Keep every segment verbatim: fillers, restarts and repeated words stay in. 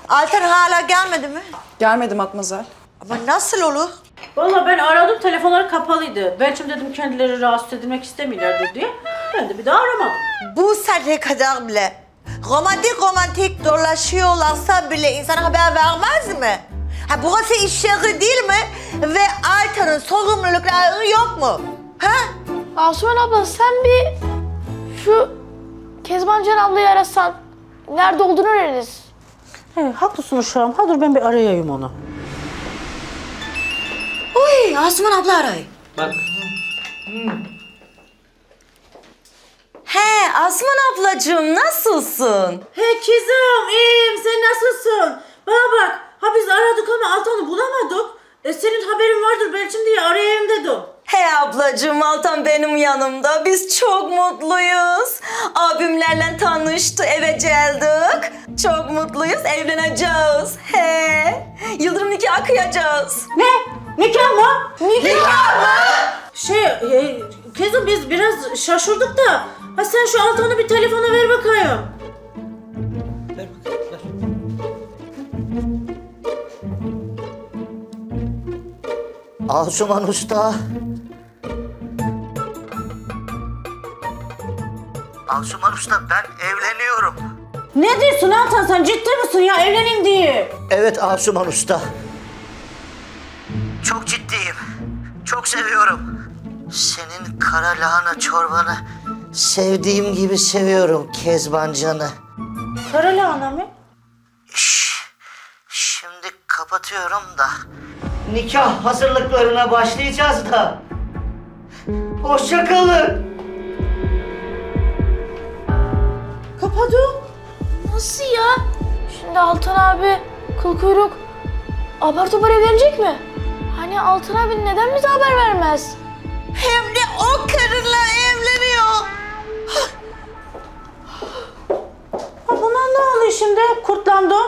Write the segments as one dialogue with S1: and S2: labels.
S1: Altan hala gelmedi mi?
S2: Gelmedi Matmazel.
S1: Ama nasıl olur?
S3: Vallahi ben aradım, telefonları kapalıydı. Belki dedim kendileri rahatsız edilmek istemiyorlardır diye. Ben de bir daha aramadım.
S1: Bu saate kadar bile romantik romantik dolaşıyorlarsa bile insana haber vermez mi? Ha, burası iş yeri değil mi? Ve Altan'ın sorumlulukları yok mu? Ha?
S4: Asuman abla sen bir şu Kezban Can ablayı arasan nerede olduğunu öğreniriz.
S3: He, haklısın uşağım. Ha dur ben bir arayayım onu.
S1: Uy, Asuman abla arayın.
S5: Bak.
S6: He, Asuman ablacığım nasılsın?
S3: He kızım, iyiyim. Sen nasılsın? Bana bak, ha biz aradık ama Altan'ı bulamadık. E, senin haberin vardır belki diye arayayım dedim.
S6: He ablacığım, Altan benim yanımda. Biz çok mutluyuz. Abimlerle tanıştı, eve geldik. Çok mutluyuz, evleneceğiz. He, yıldırım nikahı kıyacağız.
S3: Ne? Nikah mı? Nikah mı? Şey, e, kızım biz biraz şaşırdık da. Ha sen şu Altan'ı bir telefona ver bakayım.
S5: Ver bakalım, ver.
S7: Asuman Usta. Asuman Usta, ben evleniyorum.
S3: Ne diyorsun Altan, sen ciddi misin ya, evleneyim diye?
S7: Evet Asuman Usta. Çok ciddiyim. Çok seviyorum. Senin kara lahana çorbanı sevdiğim gibi seviyorum Kezban Can'ı.
S3: Kara lahana mı?
S7: Şş, şimdi kapatıyorum da. Nikah hazırlıklarına başlayacağız da. Hoşça kalın.
S3: Kapadım.
S4: Nasıl ya? Şimdi Altan abi kıl kuyruk apar topar evlenecek mi? Hani Altan abi neden bize haber vermez?
S1: Hem de o karınla evleniyor.
S3: Ha buna ne oluyor şimdi? Kurtlandım.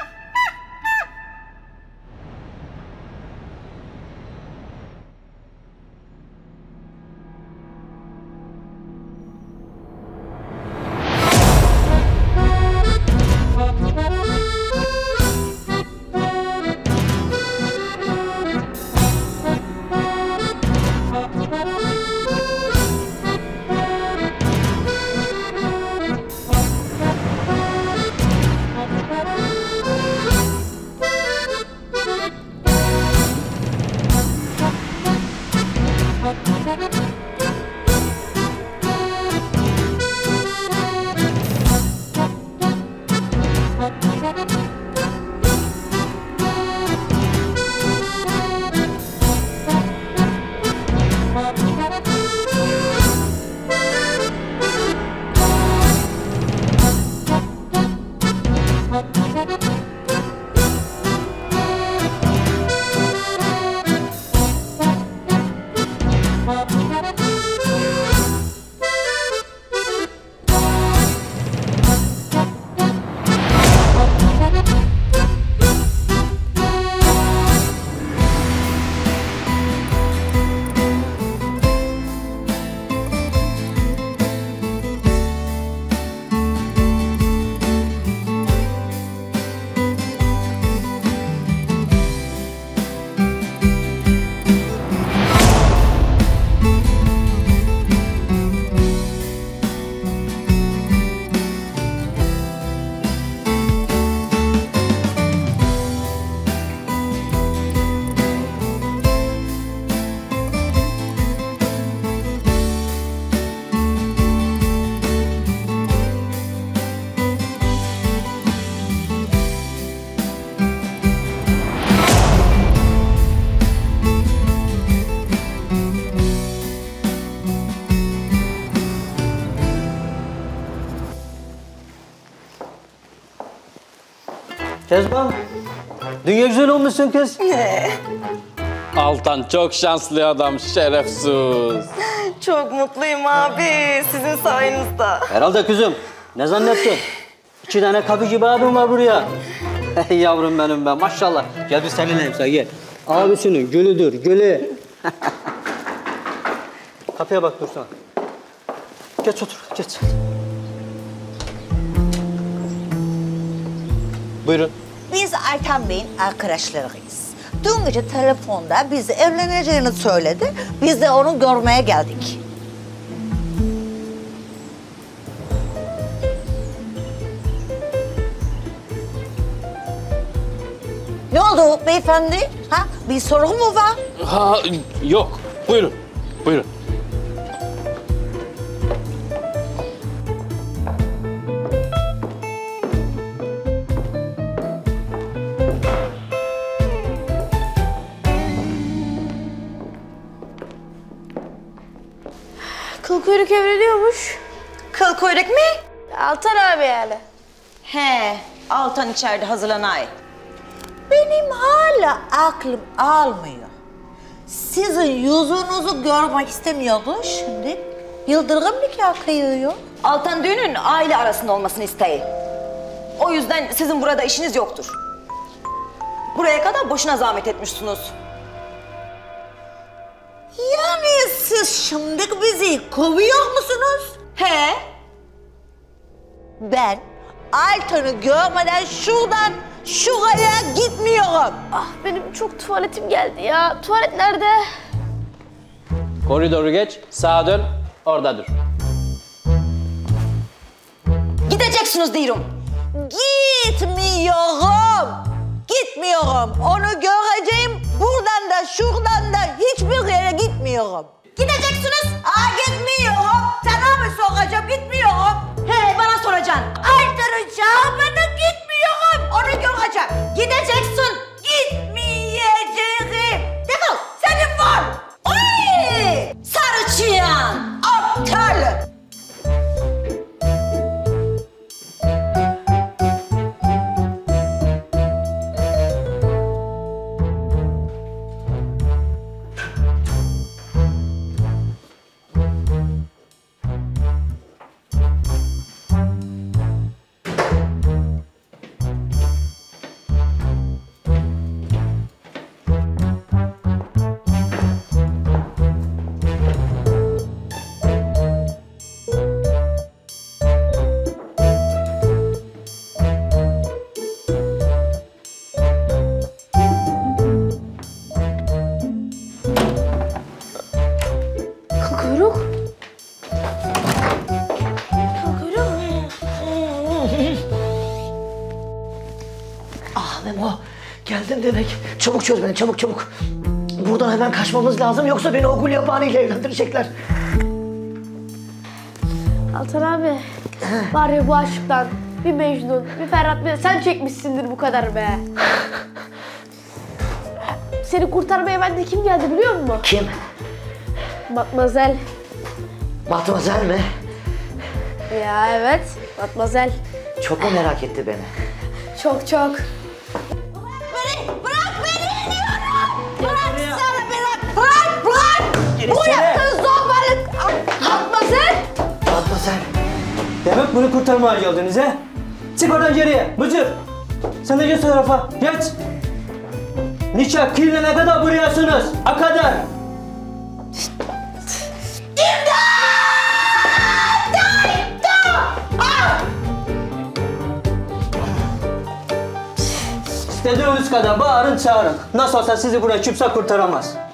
S5: Kezban, dünya güzel olmuşsun kız.
S6: Ne?
S8: Altan çok şanslı adam, şerefsiz.
S6: Çok mutluyum abi, sizin sayenizde.
S5: Herhalde kızım, ne zannettin? İki tane kapı gibi abim var buraya. Hey yavrum benim ben, maşallah. Gel bir seninleyim sen, gel. Abisinin gülüdür, gülü. Kapıya bak dursana. Geç otur, geç.
S8: Buyurun.
S1: biz Ayten Bey'in arkadaşlarıyız. Dün gece telefonda bize evleneceğini söyledi. Biz de onu görmeye geldik. Ne oldu beyefendi? Ha, bir sorun mu var?
S8: Ha yok. Buyurun. Buyurun.
S4: Kıl kuyruk evleniyormuş.
S6: Kıl kuyruk mi?
S4: Altan abi yani.
S6: He, Altan içeride hazırlanay.
S1: Benim hala aklım almıyor. Sizin yüzünüzü görmek istemiyordu şimdi. Yıldırım nikah kıyıyor.
S6: Altan düğünün aile arasında olmasını isteyin. O yüzden sizin burada işiniz yoktur. Buraya kadar boşuna zahmet etmişsiniz.
S1: Yani siz şimdi bizi kovuyor musunuz?
S6: He,
S1: Ben Altan'ı görmeden şuradan şuraya gitmiyorum.
S4: Ah benim çok tuvaletim geldi ya. Tuvalet nerede?
S8: Koridoru geç. Sağa dön. Orada dur.
S6: gideceksiniz diyorum.
S1: Gitmiyorum. Gitmiyorum. Onu göreceğim. Buradan da şuradan da hiçbir yere gitmiyorum.
S6: Gideceksiniz.
S1: Aa gitmiyorum. Sana mı soracağım? Gitmiyorum.
S6: He, bana soracaksın.
S1: Altan'ı çağırmana gitmiyorum. Onu göreceğim.
S6: Gideceksin.
S1: Gitmeyeceğim. Defol. Senin var.
S6: Oy! Sarı çıyan.
S1: Aptal.
S4: Kıl kuyruk. Kıl kuyruk.
S7: Ah Memo, geldin demek. Çabuk çöz beni, çabuk çabuk. Buradan hemen kaçmamız lazım yoksa beni o Gulyabani ile evlendirecekler.
S4: Altan abi. Var ya bu aşktan bir Mecnun, bir Ferhat, bir sen çekmişsindir bu kadar be. Seni kurtarmaya bende kim geldi biliyor musun?
S7: Kim?
S4: Matmazel.
S7: Matmazel mi?
S4: Ya evet, Matmazel.
S7: Çok mu merak etti beni?
S4: Çok çok.
S1: Beni, bırak beni diyorum. Bırak sana beni. Bırak, bırak. Bu yaptığın zorbalık.
S4: Matmazel.
S7: Matmazel.
S5: Demek bunu kurtarmaya geldiniz he? Çık oradan geriye, Bıcır. Sen de geç o tarafa, geç. Nikah kıyılana kadar buradasınız, a kadar. İstediğiniz kadar bağırın çağırın. Nasıl olsa sizi buraya kimse kurtaramaz.